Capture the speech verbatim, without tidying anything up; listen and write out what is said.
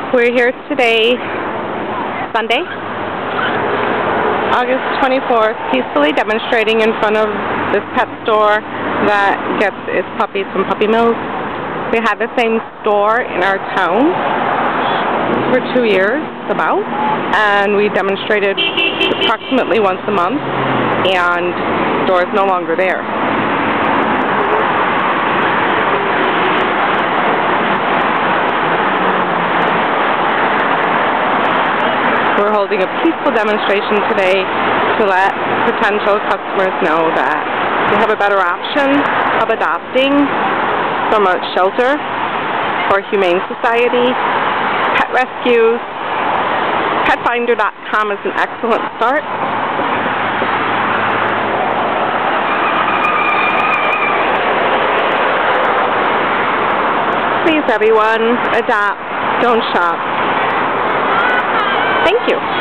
We're here today, Sunday, August twenty-fourth, peacefully demonstrating in front of this pet store that gets its puppies from puppy mills. We had the same store in our town for two years, about, and we demonstrated approximately once a month, and the store is no longer there. We're holding a peaceful demonstration today to let potential customers know that they have a better option of adopting from a shelter or humane society, pet rescues. pet finder dot com is an excellent start. Please, everyone, adopt, don't shop. Thank you.